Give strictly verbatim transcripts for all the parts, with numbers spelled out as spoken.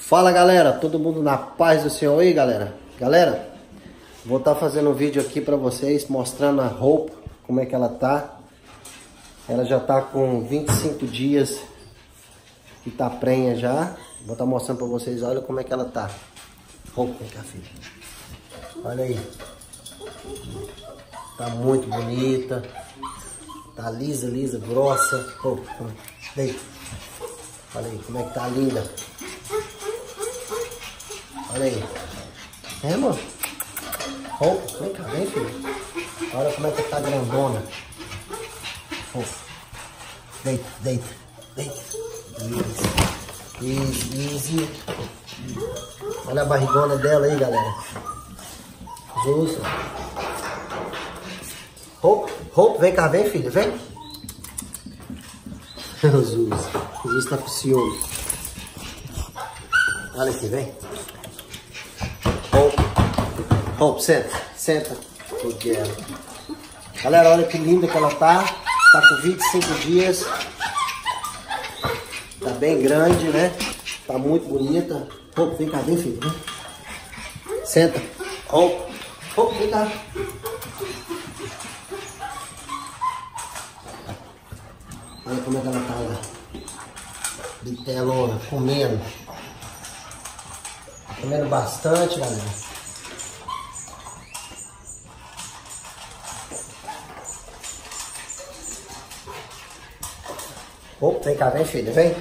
Fala galera, todo mundo na paz do Senhor aí galera. Galera, vou estar fazendo um vídeo aqui pra vocês mostrando a roupa, como é que ela tá. Ela já tá com vinte e cinco dias que tá prenha já. Vou estar mostrando pra vocês, olha como é que ela tá. Roupa, vem cá filha. Olha aí. Tá muito bonita. Tá lisa, lisa, grossa. Oh, deita. Olha aí como é que tá linda. Olha aí. É, mano? Oh, vem cá, vem, filho. Olha como é que tá grandona. Oh. Deita, deita, deita. Easy, easy. Olha a barrigona dela aí, galera. Jesus. Oh, oh, vem cá, vem, filha, vem. Jesus. Jesus tá com ciúme. Olha aqui, vem. Oh, oh, senta, senta. Galera, olha que linda que ela tá. Tá com vinte e cinco dias. Tá bem grande, né? Tá muito bonita. Oh, vem cá, vem, filho. Vem. Senta. Oh, oh, vem cá. Olha como é que ela tá lá. Bitelona, comendo. Comendo bastante, galera. Oh, vem cá, vem, filha, vem.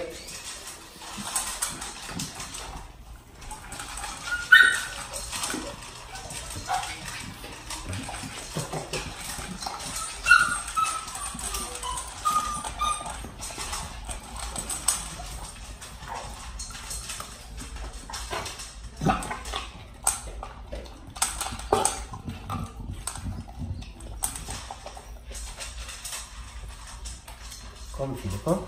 Como, filha? Como?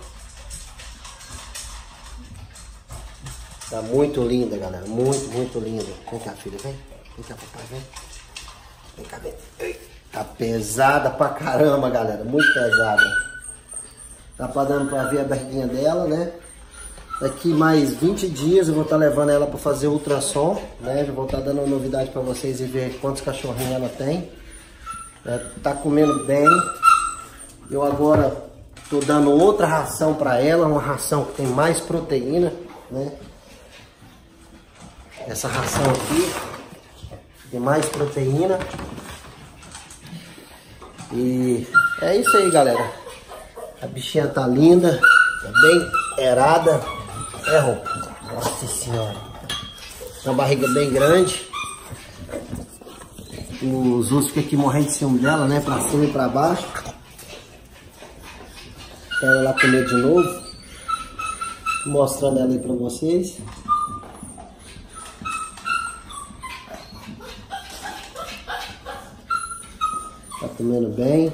Tá muito linda, galera. Muito, muito linda. Vem cá, filha. Vem. Vem cá, papai. Vem. Vem cá, vem. Tá pesada pra caramba, galera. Muito pesada. Tá pra dando pra ver a barriguinha dela, né? Daqui mais vinte dias eu vou estar tá levando ela pra fazer ultrassom, né? Já vou estar tá dando uma novidade pra vocês e ver quantos cachorrinhos ela tem. É, tá comendo bem. Eu agora tô dando outra ração para ela, uma ração que tem mais proteína, né? Essa ração aqui tem mais proteína. E é isso aí, galera. A bichinha tá linda, tá bem erada. É roupa. Nossa senhora. Uma barriga bem grande. Os ursos ficam aqui morrendo de ciúme dela, né? Pra cima e pra baixo. Ela lá comer de novo, mostrando ela aí pra vocês. Tá comendo bem.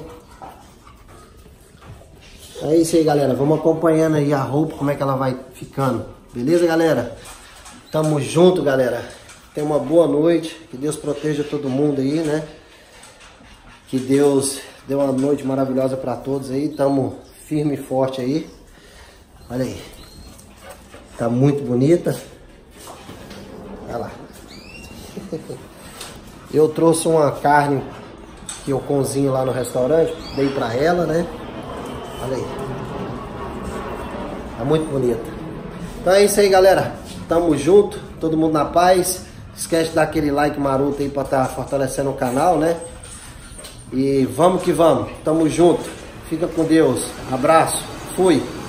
É isso aí, galera. Vamos acompanhando aí a roupa, como é que ela vai ficando. Beleza, galera? Tamo junto, galera. Tenha uma boa noite. Que Deus proteja todo mundo aí, né? Que Deus dê uma noite maravilhosa pra todos aí. Tamo firme e forte aí. Olha aí. Tá muito bonita. Olha lá. Eu trouxe uma carne que eu cozinho lá no restaurante. Dei pra ela, né? Olha aí. Tá muito bonita. Então é isso aí, galera. Tamo junto. Todo mundo na paz. Esquece de dar aquele like maroto aí pra tá fortalecendo o canal, né? E vamos que vamos. Tamo junto. Fica com Deus. Abraço. Fui.